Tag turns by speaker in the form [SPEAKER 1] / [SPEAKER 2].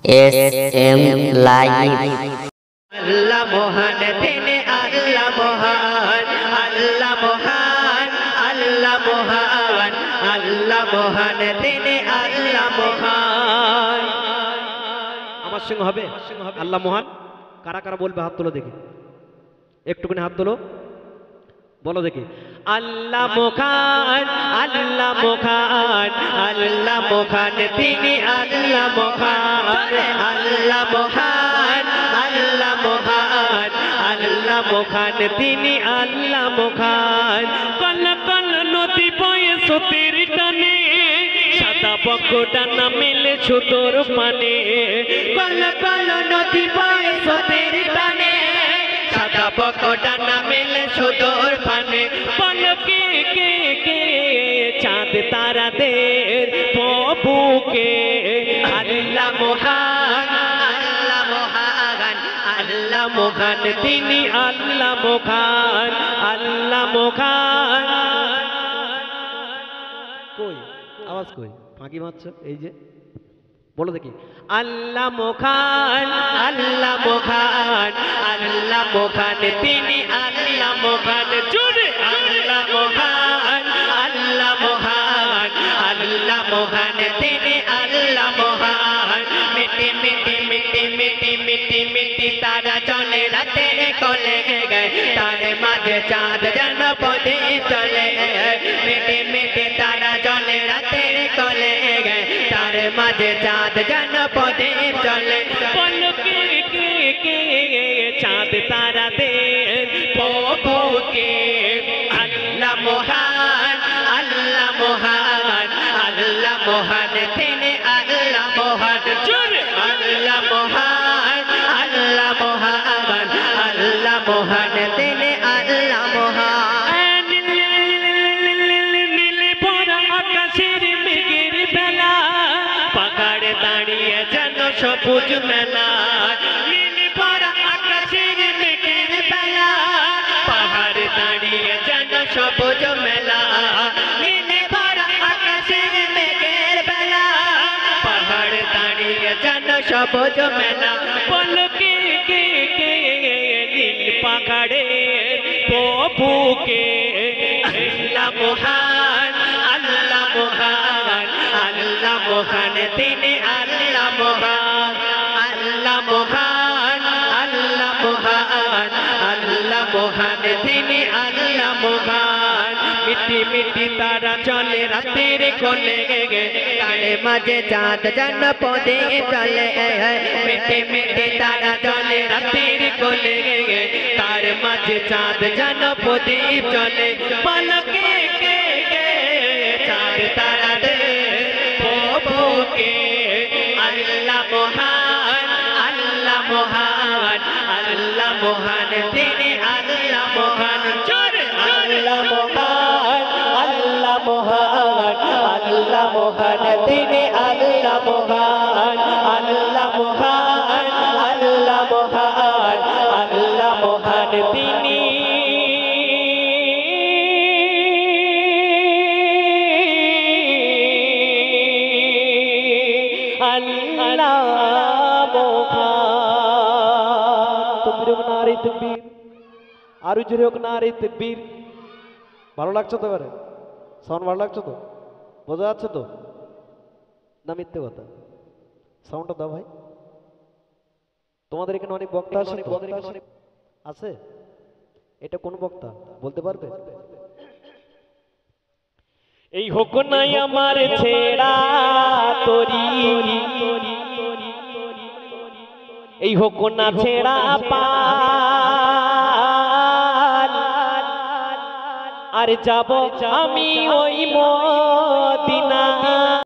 [SPEAKER 1] SM Live।
[SPEAKER 2] আল্লাহ মহান তিনি আল্লাহ মহান, আল্লাহ মহান, আল্লাহ মহান, আল্লাহ মহান তিনি আল্লাহ মহান। আমার সঙ্গে হবে আল্লাহ মহান। কারা কারা বলবে হাত তোলো দেখি, একটুখানি হাত তোলো, বলো দেখি। আল্লাহ মহান, আল্লাহ মহান, আল্লাহ মহান তিনি আল্লাহ মহান, আল্লাহ মহান, আল্লাহ মহান, আল্লাহ মহান তিনি আল্লাহ মহান। কল কল নদী বয়ে স্রোতের টানে, সাদা বকটা না মেলে ছুতোর পানে। কল কল নদী বয়ে স্রোতের টানে, সাদা বকটা না মেলে ছুতোর পানে। পলকে কে কে চাঁদ তারাদের প্রভুকে। আল্লাহ মহান, আল্লাহ মহান, আল্লাহ মহান তিনি আল্লাহ মহান, আল্লাহ মহান। কই আওয়াজ কই, ফাঁকি মারছ এই যে, বলো দেখি। আল্লাহ মহান, আল্লাহ মহান, আল্লাহ মহান তিনি আল্লাহ মহান। জোরে আল্লাহ মহান, আল্লাহ মহান, আল্লাহ মহান তিনি আল্লাহ মহান। মিটি মিটি মিটি মিটি মিটি মিটি তারা চলে রাতের কোলে গে, তার মাঝে চাঁদ যেন প্রদীপ চলে। মিটি মিটি তারা চলে রাতের কোলে গে, তার মাঝে চাঁদ যেন প্রদীপ চলে। পলকে কে কে চাঁদ তারা দে প্রভুকে। আল্লাহ মহান, আল্লাহ মহান, আল্লাহ মহান তিনি আল্লাহ মহান। জোরে আল্লাহ মহান, আল্লাহ মহান, আল্লাহ মহান তিনি আল্লাহ মহান। নীলে পরা আকাশের মেঘের বেলা, পাহাড়ে দাঁড়িয়ে যেন সবুজ মেলা। নীলে পরা আকাশের মেঘের বেলা, পাহাড়ে দাঁড়িয়ে যেন সবুজ মেলা। নীলে পরা আকাশের মেঘের বেলা, পাহাড়ে দাঁড়িয়ে যেন সবুজ মেলা। পলকে কে কে নীল পাহাড়ের প্রভুকে। আল্লাহ মহান, আল্লাহ মহান, আল্লাহ মহান তিনি আল্লাহ মহান, আল্লাহ মহান, আল্লাহ মহান, আল্লাহ মহান তিনি আল্লাহ মহান। মিটি মিটি তারা চলে রাতের কোলে গে, তার মাঝে চাঁদ যেন প্রদীপ চলে। মিটি মিটি তারা চলে রাতের কোলে গে, তার মাঝে চাঁদ যেন প্রদীপ চলে। পলকে কে কে চাঁদ তারা দে প্রভুকে। আল্লাহ মহান, আল্লাহ মহান, আল্লাহ মহান তিনি আল্লাহ মহান। জোরে আল্লাহ মহান, আল্লাহ মহান, আল্লাহ মহান তিনি আল্লাহ মহান, আল্লাহ মহান, আল্লাহ মহান, আল্লাহ মহান তিনি আল্লাহ মহান। তকবীর হোক নারে তাকবীর, আরো জোরে হোক নারে তাকবীর। ভালো লাগছে তো? এবারে সাউন্ড ভালো লাগছে তো? বোঝা যাচ্ছে তো না মিথ্যে কথা? সাউন্ডটা দাও ভাই। তোমাদের এখানে অনেক বক্তা আছে, আছে? এটা কোন বক্তা বলতে পারবে? এই হোক নাই আমার ছেড়া তরি, এই হোক না ছেড়া পাল, আর যাব আমি ওই মদিনা।